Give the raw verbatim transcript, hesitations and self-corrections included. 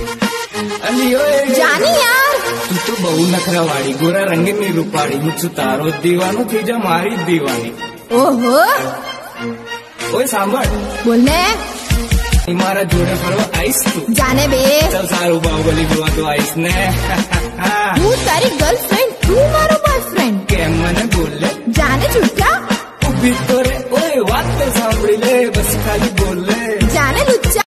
અલી ઓય જાની યાર તું તો બહુ નખરા વાળી ગોરા રંગની રૂપાળી હું છું તારો જ દીવાનો થઈ જા મારી જ દીવાની. ઓહો ઓય સાંભળ બોલ ને મારા જોડે ફરવા આવીશ તું. જાને બે ચાલ સારું બાહુબલી જોવા તો આવીશ ને. હું તારી ગર્લફ્રેન્ડ તું મારો બોયફ્રેન્ડ.